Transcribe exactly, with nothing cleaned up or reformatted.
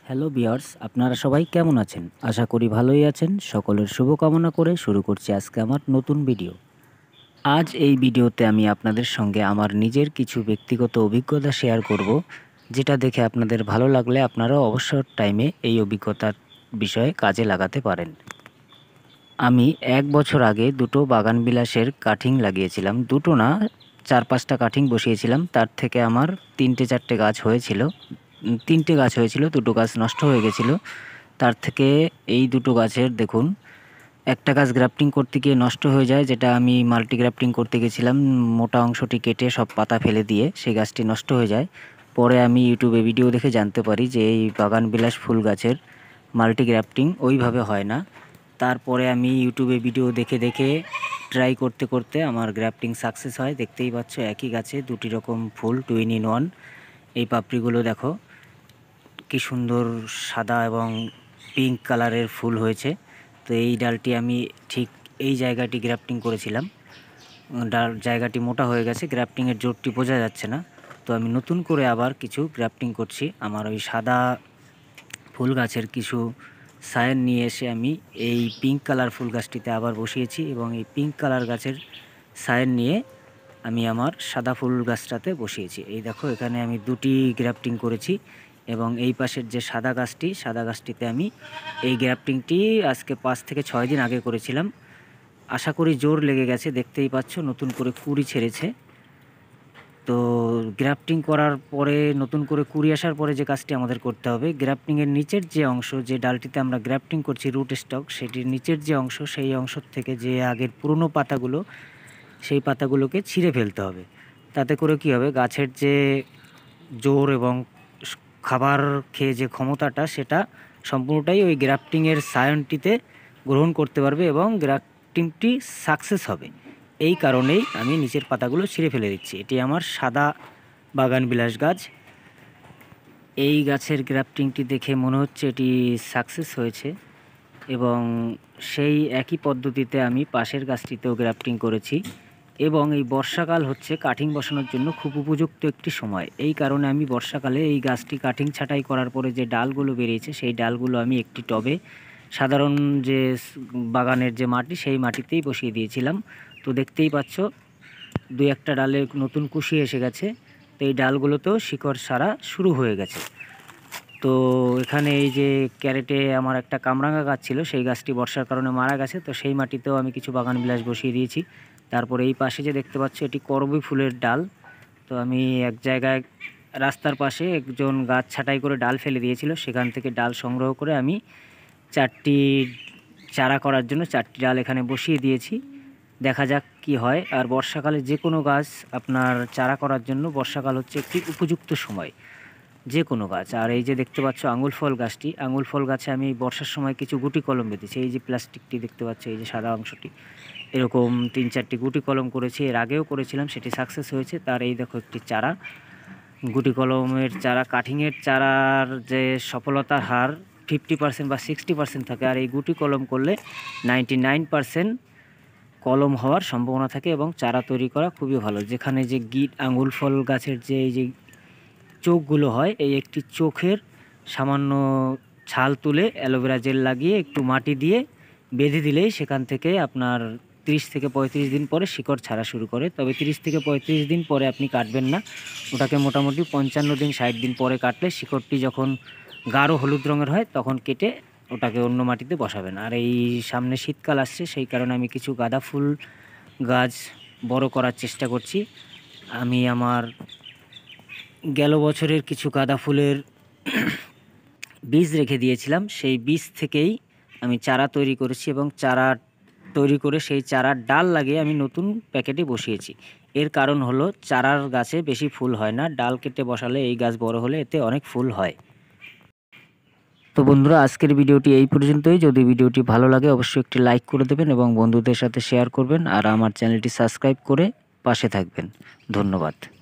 Hello viewers, আপনারা সবাই কেমন আছেন? আশা করি ভালোই আছেন। সকলের শুভকামনা করে শুরু করছি আজকে আমার নতুন ভিডিও। আজ এই ভিডিওতে আমি আপনাদের সঙ্গে আমার নিজের কিছু ব্যক্তিগত অভিজ্ঞতা শেয়ার করব, যেটা দেখে আপনাদের ভালো লাগলে আপনারাও অবসর টাইমে এই অভিজ্ঞতার বিষয়ে কাজে লাগাতে পারেন। আমি এক বছর আগে দুটো বাগানবিলাসের কাটিং লাগিয়েছিলাম। দুটো না, চার পাঁচটা কাটিং বসিয়েছিলাম। তার থেকে আমার তিনটে চারটে গাছ হয়েছিল। উম, তিনটে গাছ হয়েছিল, দুটো গাছ নষ্ট হয়ে গেছিলো। তার থেকে এই দুটো গাছের দেখুন, একটা গাছ গ্রাফটিং করতে গিয়ে নষ্ট হয়ে যায়, যেটা আমি মাল্টি গ্রাফটিং করতে গেছিলাম। মোটা অংশটি কেটে সব পাতা ফেলে দিয়ে সেই গাছটি নষ্ট হয়ে যায়। পরে আমি ইউটিউবে ভিডিও দেখে জানতে পারি যে এই বাগানবিলাস ফুল গাছের মাল্টি গ্রাফটিং ওইভাবে হয় না। তারপরে আমি ইউটিউবে ভিডিও দেখে দেখে ট্রাই করতে করতে আমার গ্রাফটিং সাকসেস হয়। দেখতেই পাচ্ছ একই গাছে দুটি রকম ফুল, টুইন ইন ওয়ান। এই পাপড়িগুলো দেখো কি সুন্দর সাদা এবং পিঙ্ক কালারের ফুল হয়েছে। তো এই ডালটি আমি ঠিক এই জায়গাটি গ্রাফটিং করেছিলাম। ডাল জায়গাটি মোটা হয়ে গেছে, গ্রাফটিংয়ের জোরটি বোঝা যাচ্ছে না। তো আমি নতুন করে আবার কিছু গ্রাফটিং করছি। আমার ওই সাদা ফুল গাছের কিছু সায়ান নিয়ে এসে আমি এই পিঙ্ক কালার ফুল গাছটিতে আবার বসিয়েছি, এবং এই পিঙ্ক কালার গাছের সায়ান নিয়ে আমি আমার সাদা ফুল গাছটাতে বসিয়েছি। এই দেখো, এখানে আমি দুটি গ্রাফটিং করেছি, এবং এই পাশের যে সাদা গাছটি, সাদা গাছটিতে আমি এই গ্রাফটিংটি আজকে পাঁচ থেকে ছয় দিন আগে করেছিলাম। আশা করি জোর লেগে গেছে, দেখতেই পাচ্ছ নতুন করে কুড়ি ছেড়েছে। তো গ্রাফটিং করার পরে, নতুন করে কুড়ি আসার পরে যে কাজটি আমাদের করতে হবে, গ্রাফটিংয়ের নিচের যে অংশ, যে ডালটিতে আমরা গ্রাফটিং করছি রুট স্টক, সেটির নিচের যে অংশ, সেই অংশ থেকে যে আগের পুরনো পাতাগুলো, সেই পাতাগুলোকে ছিঁড়ে ফেলতে হবে। তাতে করে কী হবে, গাছের যে জোর এবং খাবার খেয়ে যে ক্ষমতাটা, সেটা সম্পূর্ণটাই ওই গ্রাফটিংয়ের সায়নটিতে গ্রহণ করতে পারবে এবং গ্রাফটিংটি সাকসেস হবে। এই কারণেই আমি নিচের পাতাগুলো ছিঁড়ে ফেলে দিচ্ছি। এটি আমার সাদা বাগানবিলাস গাছ। এই গাছের গ্রাফটিংটি দেখে মনে হচ্ছে এটি সাকসেস হয়েছে, এবং সেই একই পদ্ধতিতে আমি পাশের গাছটিতেও গ্রাফটিং করেছি। এবং এই বর্ষাকাল হচ্ছে কাটিং বসানোর জন্য খুব উপযুক্ত একটি সময়। এই কারণে আমি বর্ষাকালে এই গাছটি কাটিং ছাঁটাই করার পরে যে ডালগুলো বেরিয়েছে, সেই ডালগুলো আমি একটি টবে, সাধারণ যে বাগানের যে মাটি, সেই মাটিতেই বসিয়ে দিয়েছিলাম। তো দেখতেই পাচ্ছ দু একটা ডালে নতুন কুশি এসে গেছে। তো এই ডালগুলোতেও শিকড় সারা শুরু হয়ে গেছে। তো এখানে এই যে ক্যারেটে আমার একটা কামরাঙা গাছ ছিল, সেই গাছটি বর্ষার কারণে মারা গেছে। তো সেই মাটিতেও আমি কিছু বাগানবিলাস বসিয়ে দিয়েছি। তারপরে এই পাশে যে দেখতে পাচ্ছ, এটি করবী ফুলের ডাল। তো আমি এক জায়গায় রাস্তার পাশে একজন গাছ ছাঁটাই করে ডাল ফেলে দিয়েছিল, সেখান থেকে ডাল সংগ্রহ করে আমি চারটি চারা করার জন্য চারটি ডাল এখানে বসিয়ে দিয়েছি। দেখা যাক কি হয়। আর বর্ষাকালে যে কোনো গাছ আপনার চারা করার জন্য বর্ষাকাল হচ্ছে একটি উপযুক্ত সময়, যে কোনো গাছ। আর এই যে দেখতে পাচ্ছ আঙুল ফল গাছটি, আঙুল ফল গাছে আমি বর্ষার সময় কিছু গুটি কলম বেঁধেছি। এই যে প্লাস্টিকটি দেখতে পাচ্ছ, এই যে সাদা অংশটি, এরকম তিন চারটি গুটি কলম করেছি। এর আগেও করেছিলাম, সেটি সাকসেস হয়েছে। তার এই দেখো একটি চারা, গুটি কলমের চারা। কাটিংয়ের চারার যে সফলতার হার ফিফটি পার্সেন্ট বা সিক্সটি পার্সেন্ট থাকে, আর এই গুটি কলম করলে নাইনটি নাইন পার্সেন্ট কলম হওয়ার সম্ভাবনা থাকে, এবং চারা তৈরি করা খুবই ভালো। যেখানে যে গিট আঙুল ফল গাছের যে এই যে চোখগুলো হয়, এই একটি চোখের সামান্য ছাল তুলে অ্যালোভেরা জেল লাগিয়ে একটু মাটি দিয়ে বেঁধে দিলেই সেখান থেকে আপনার তিরিশ থেকে পঁয়ত্রিশ দিন পরে শিকড় ছাড়া শুরু করে। তবে তিরিশ থেকে পঁয়ত্রিশ দিন পরে আপনি কাটবেন না, ওটাকে মোটামুটি পঞ্চান্ন দিন ষাট দিন পরে কাটলে শিকড়টি যখন গাঢ় হলুদ রঙের হয় তখন কেটে ওটাকে অন্য মাটিতে বসাবেন। আর এই সামনে শীতকাল আসছে, সেই কারণে আমি কিছু গাঁদা ফুল গাছ বড় করার চেষ্টা করছি। আমি আমার গেল বছরের কিছু গাঁদা ফুলের বীজ রেখে দিয়েছিলাম, সেই বীজ থেকেই আমি চারা তৈরি করেছি, এবং চারা তৈরি করে সেই চারার ডাল লাগিয়ে আমি নতুন প্যাকেটে বসিয়েছি। এর কারণ হলো চারার গাছে বেশি ফুল হয় না, ডাল কেটে বসালে এই গাছ বড় হলে এতে অনেক ফুল হয়। তো বন্ধুরা, আজকের ভিডিওটি এই পর্যন্তই। যদি ভিডিওটি ভালো লাগে অবশ্যই একটি লাইক করে দেবেন এবং বন্ধুদের সাথে শেয়ার করবেন, আর আমার চ্যানেলটি সাবস্ক্রাইব করে পাশে থাকবেন। ধন্যবাদ।